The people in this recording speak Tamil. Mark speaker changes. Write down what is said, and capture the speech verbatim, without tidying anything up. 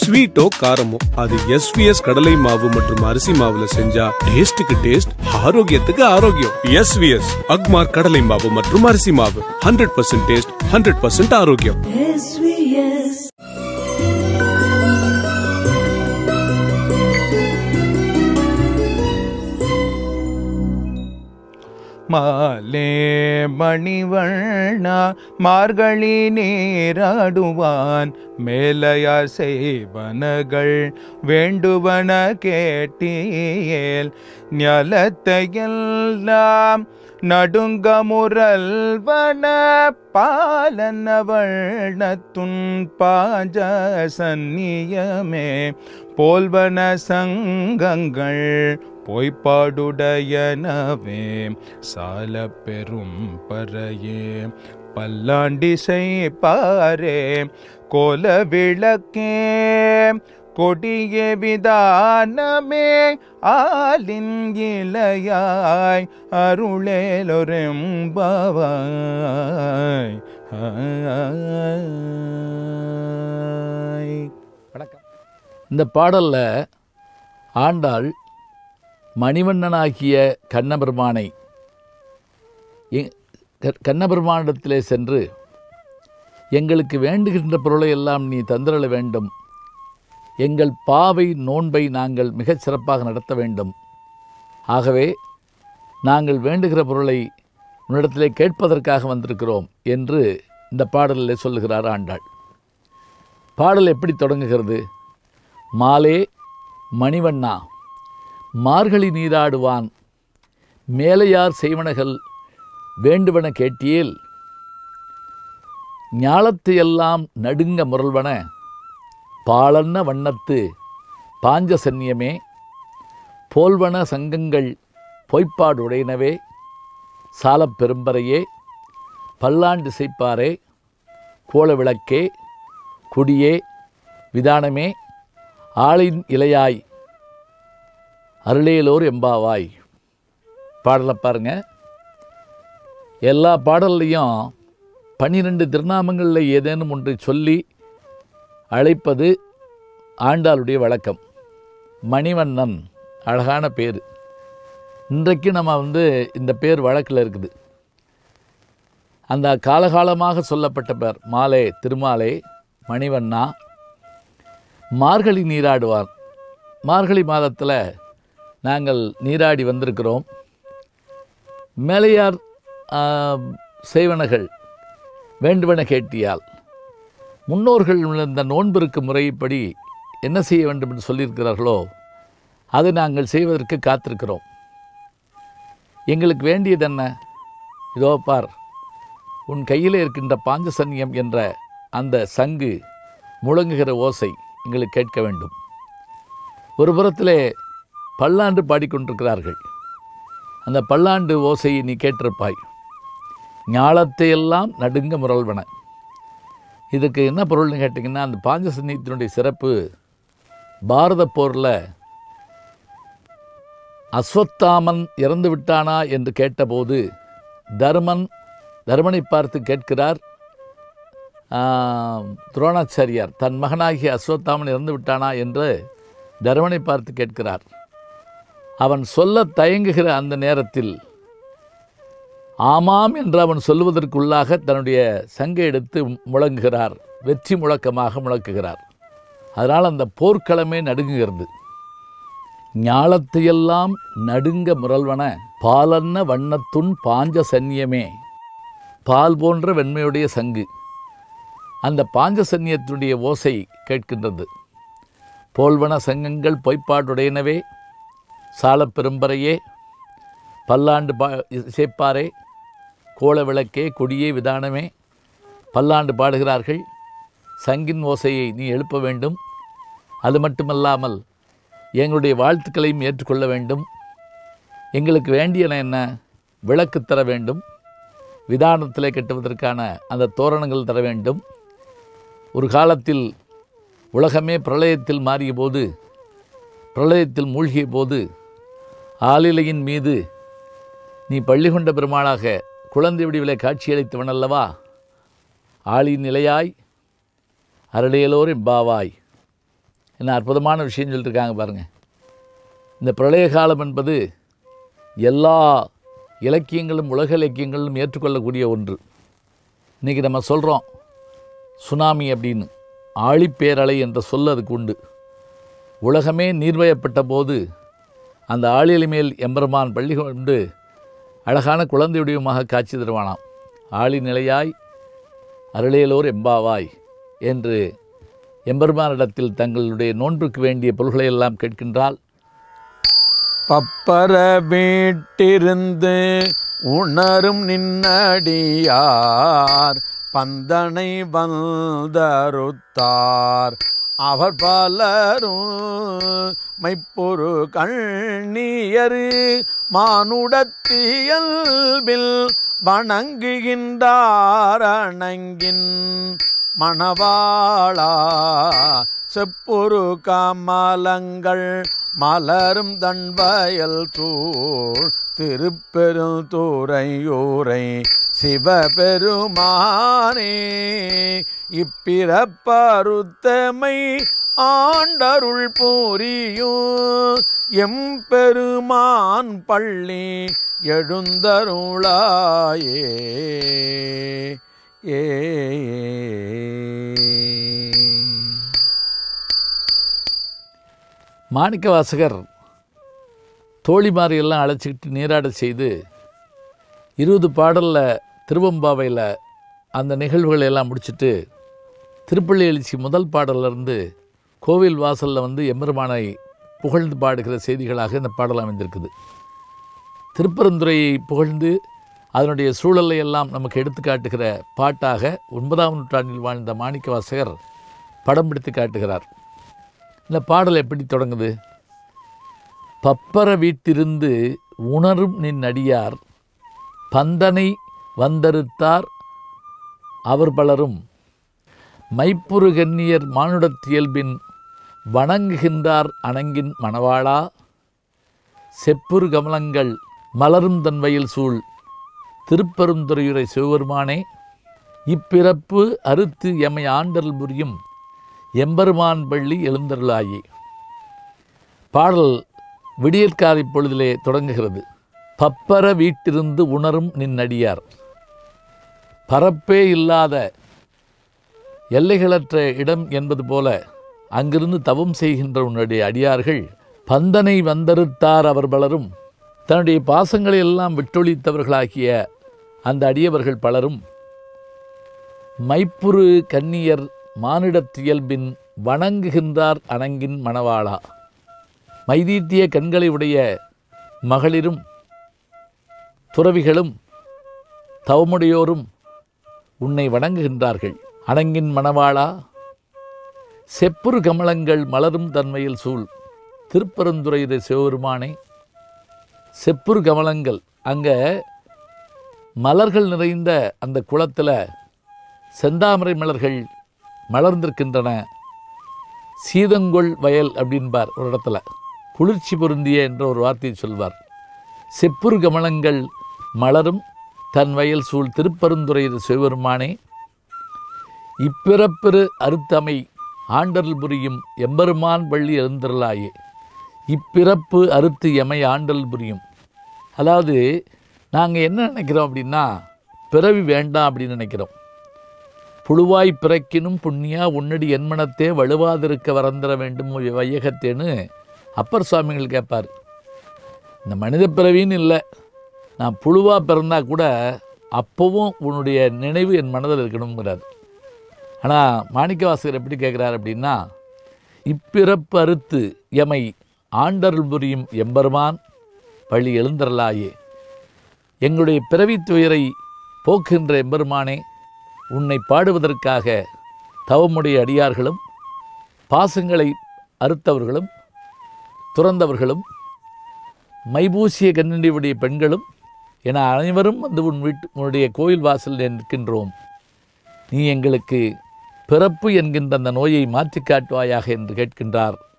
Speaker 1: ஸ்வீட்டோ காரமோ அது எஸ்விஎஸ் கடலை மாவு மற்றும் அரிசி மாவுல செஞ்சா டேஸ்டுக்கு டேஸ்ட், ஆரோக்கியத்துக்கு ஆரோக்கியம். எஸ்விஎஸ் அக்மார் கடலை மாவு மற்றும் அரிசி மாவு, hundred percent taste, hundred percent ஆரோக்கியம்.
Speaker 2: மாலே மணிவண்ணா மார்கழி நீராடுவான், மேலையார் செய்வனகள் வேண்டுவன கேட்டீயேல், ஞலத்தையெல்லாம் நடுங்க முரல்வன பாலன வண்ணத்துன் பாஞ்ச சந்நியமே, போல்வன சங்கங்கள் பொய்ப்பாடுடையனவே, சால பெரும் பறையே பல்லாண்டிசை பாரே, கோல விளக்கே கொடிய விதானமே, ஆலின் இளையாய் அருளேலொரெம்பாவாய்.
Speaker 3: வணக்கம். இந்த பாடல்ல ஆண்டாள் மணிவண்ணனாகிய கண்ணபெருமானை கண்ணபெருமானிடத்திலே சென்று, எங்களுக்கு வேண்டுகின்ற பொருளை எல்லாம் நீ தந்திரள வேண்டும், எங்கள் பாவை நோன்பை நாங்கள் மிகச் சிறப்பாக நடத்த வேண்டும், ஆகவே நாங்கள் வேண்டுகிற பொருளை உன்னிடத்திலே கேட்பதற்காக வந்திருக்கிறோம் என்று இந்த பாடலில் சொல்லுகிறார் ஆண்டாள். பாடல் எப்படி தொடங்குகிறது? மாலே மணிவண்ணா மார்கழி நீராடுவான், மேலையார் செய்வனகள் வேண்டுவன கேட்டியேல், ஞாலத்தையெல்லாம் நடுங்க முரல்வன பாலன்ன வண்ணத்து பாஞ்ச சந்நியமே, போல்வன சங்கங்கள் பொய்ப்பாடு உடையனவே, சாலப் பெரும்பறையே பல்லாண்டு செய்ப்பாரே, கோல விளக்கே குடியே விதானமே, ஆளின் இலையாய் அருளேலோர் எம்பாவாய். பாடலை பாருங்க. எல்லா பாடல்லையும் பன்னிரெண்டு திருநாமங்களில் ஏதேனும் ஒன்றை சொல்லி அழைப்பது ஆண்டாளுடைய வழக்கம். மணிவண்ணன் அழகான பேர். இன்றைக்கு நம்ம வந்து இந்த பேர் வழக்கில் இருக்குது. அந்த காலகாலமாக சொல்லப்பட்ட பேர் மாலே, திருமாலே, மணிவண்ணா. மார்கழி நீராடுவார். மார்கழி மாதத்தில் நாங்கள் நீராடி வந்திருக்கிறோம். மேலையார் செய்வனகள் வேண்டுவன கேட்டியால், முன்னோர்கள் இந்த நோன்பிற்கு முறைப்படி என்ன செய்ய வேண்டும் என்று சொல்லியிருக்கிறார்களோ அதை நாங்கள் செய்வதற்கு காத்திருக்கிறோம். எங்களுக்கு வேண்டியது என்ன? இதோ பார், உன் கையில் இருக்கின்ற பாஞ்சசன்யம் என்ற அந்த சங்கு முழங்குகிற ஓசை எங்களுக்கு கேட்க வேண்டும். ஒரு புறத்திலே பல்லாண்டு பாடிக்கொண்டிருக்கிறார்கள். அந்த பல்லாண்டு ஓசையை நீ கேட்டிருப்பாய். ஞாலத்தையெல்லாம் நடுங்க முரல்வன. இதுக்கு என்ன பொருள்னு கேட்டிங்கன்னா, அந்த பாஞ்சசன்யத்தினுடைய சிறப்பு, பாரத போரில் அஸ்வத்தாமன் இறந்து விட்டானா என்று கேட்டபோது தர்மன் தர்மனை பார்த்து கேட்கிறார், துரோணாச்சாரியார் தன் மகனாகிய அஸ்வத்தாமன் இறந்து விட்டானா என்று தர்மனை பார்த்து கேட்கிறார். அவன் சொல்ல தயங்குகிற அந்த நேரத்தில் ஆமாம் என்று அவன் சொல்வதற்குள்ளாக தன்னுடைய சங்கை எடுத்து முழங்குகிறார். வெற்றி முழக்கமாக முழக்குகிறார். அதனால் அந்த போர்க்களமே நடுங்குகிறது. ஞாலத்தையெல்லாம் நடுங்க முரல்வன பாலன்ன வண்ணத்துன் பாஞ்ச சன்னியமே. பால் போன்ற வெண்மையுடைய சங்கு. அந்த பாஞ்சசன்னியத்தினுடைய ஓசை கேட்கின்றது. போல்வன சங்கங்கள் பொய்ப்பாடுடையனவே, சாலப் பெரும்பறையே பல்லாண்டு பா இசைப்பாரே, கோல விளக்கே கொடியே விதானமே. பல்லாண்டு பாடுகிறார்கள். சங்கின் ஓசையை நீ எழுப்ப வேண்டும். அது மட்டுமல்லாமல் எங்களுடைய வாழ்த்துக்களையும் ஏற்றுக்கொள்ள வேண்டும். எங்களுக்கு வேண்டியன என்ன? விளக்கு தர வேண்டும். விதானத்திலே கட்டுவதற்கான அந்த தோரணங்கள் தர வேண்டும். ஒரு காலத்தில் உலகமே பிரளயத்தில் மாறிய போது, பிரளயத்தில் மூழ்கிய போது ஆலிலையின் மீது நீ பள்ளி கொண்ட பெருமாளாக குழந்தை வடிவிலே காட்சியளித்தவன் அல்லவா? ஆளின் நிலையாய் அருளையலோர் எம்பாவாய். என்ன அற்புதமான விஷயம் சொல்லியிருக்காங்க பாருங்கள். இந்த பிரளய காலம் என்பது எல்லா இலக்கியங்களும் உலக இலக்கியங்களும் ஏற்றுக்கொள்ளக்கூடிய ஒன்று. இன்றைக்கி நம்ம சொல்கிறோம் சுனாமி அப்படின்னு, ஆழிப்பேரலை என்ற சொல் அதுக்கு உண்டு. உலகமே நீர்வயப்பட்ட போது அந்த ஆழியலை மேல் எம்பெருமான் பள்ளி கொண்டு அழகான குழந்தையுடையமாக காட்சி தருவானாம். ஆழி நிலையாய் அருளேலோர் எம்பாவாய் என்று எம்பெருமானிடத்தில் தங்களுடைய நோன்புக்கு வேண்டிய பொருள்களை எல்லாம் கேட்கின்றால்,
Speaker 4: பப்பர வீட்டிருந்து உணரும் நின்னடியார் பந்தனை வந்தருத்தார் அவர் பலரும் மைப்பொரு கண்ணியரு மானுடத்தியல்பில் வணங்குகின்றார் அணங்கின் மணவாளா செப்பொரு கமலங்கள் மலரும் தன்வயல் தூள் திருப்பெருந்துறையூரை சிவபெருமானே இப்பிறப்பருத்தமை ஆண்டருள் புரியும் எம்பெருமான் பள்ளி எழுந்தருளாயே. ஏ
Speaker 3: மாணிக்க வாசகர் தோழிமாரியெல்லாம் அழைச்சிக்கிட்டு நீராட செய்து இருபது பாடலில் திருவம்பாவையில் அந்த நிகழ்வுகளை எல்லாம் முடிச்சுட்டு திருப்பள்ளி எழுச்சி முதல் பாடலிருந்து கோவில் வாசலில் வந்து எம்பெருமானை புகழ்ந்து பாடுகிற செய்திகளாக இந்த பாடல் அமைந்திருக்குது. திருப்பரந்துரையை புகழ்ந்து அதனுடைய சூழலை எல்லாம் நமக்கு எடுத்து காட்டுகிற பாட்டாக ஒன்பதாம் நூற்றாண்டில் வாழ்ந்த மாணிக்க வாசகர் படம் பிடித்து காட்டுகிறார். இந்த பாடல் எப்படி தொடங்குது? பப்பர வீட்டிருந்து உணரும் நின் அடியார் பந்தனை வந்தறுத்தார் அவர் பலரும் மைப்புறு கன்னியர் மானுடத்தியல்பின் வணங்குகின்றார் அணங்கின் மணவாளா செப்புரு கமலங்கள் மலரும் தன்வயல் சூழ் திருப்பெருந்துறையுரை சிவபெருமானே இப்பிறப்பு அறுத்து எமை ஆண்டல் புரியும் எம்பெருமான் பள்ளி எழுந்தருளாயே. பாடல் விடியற்காலை பொழுதிலே தொடங்குகிறது. பப்பர வீட்டிருந்து உணரும் நின்னடியார், பரப்பே இல்லாத எல்லைகளற்ற இடம் என்பது போல அங்கிருந்து தவம் செய்கின்ற உன்னுடைய அடியார்கள் பந்தனை வந்தறுத்தார் அவர் பலரும், தன்னுடைய பாசங்களை எல்லாம் விட்டொழித்தவர்களாகிய அந்த அடியவர்கள் பலரும் மைப்புறு கன்னியர் மானிடத்தியல்பின் வணங்குகின்றார் அணங்கின் மணவாளா, மைதீட்டிய கண்களை உடைய மகளிரும் துறவிகளும் தவமுடையோரும் உன்னை வணங்குகின்றார்கள். அணங்கின் மணவாளா செப்புரு கமலங்கள் மலரும் தன்மையில் சூழ் திருப்பெருந்துறையுரை சிவபெருமானே. செப்புரு கமலங்கள், அங்கே மலர்கள் நிறைந்த அந்த குளத்தில் செந்தாமரை மலர்கள் மலர்ந்திருக்கின்றன. சீதங்கொள் வயல் அப்படின்பார் ஒரு இடத்துல, குளிர்ச்சி பொருந்திய என்ற ஒரு வார்த்தையை சொல்வார். செப்புரு கமலங்கள் மலரும் தன் வயல் சூழ் திருப்பெருந்துறையுரை சிவபெருமானே இப்பிறப்பெரு அறுத்தமை ஆண்டல் புரியும் எம்பெருமான் பள்ளி எழுந்தருளாயே. இப்பிறப்பு அறுத்து எமை ஆண்டல் புரியும். அதாவது நாங்கள் என்ன நினைக்கிறோம் அப்படின்னா, பிறவி வேண்டாம் அப்படின்னு நினைக்கிறோம். புழுவாய் பிறக்கினும் புண்ணியா உன்னடி என்மனத்தே வலுவாதிருக்க வரந்தர வேண்டும் வையகத்தேன்னு அப்பர் சுவாமிகள் கேட்பார். இந்த மனித பிறவின்னு இல்லை, நான் புழுவாக பிறந்தால் கூட அப்போவும் உன்னுடைய நினைவு என் மனதில் இருக்கணுங்கிறார். ஆனால் மாணிக்கவாசகர் எப்படி கேட்குறார் அப்படின்னா, இப்பிறப்பு அறுத்து எமை ஆண்டருள் புரியும் எம்பெருமான் பள்ளி எழுந்தருளாயே. எங்களுடைய பிறவி துயரை போக்குகின்ற எம்பெருமானே, உன்னை பாடுவதற்காக தவமுடைய அடியார்களும் பாசங்களை அறுத்தவர்களும் துறந்தவர்களும் மைபூசிய கண்ணியுடைய பெண்களும் என அனைவரும் வந்து உன் வீட்டு உன்னுடைய கோயில் வாசலில் நிற்கின்றோம். நீ எங்களுக்கு பிறப்பு என்கின்ற அந்த நோயை மாற்றி காட்டுவாயாக என்று கேட்கின்றார்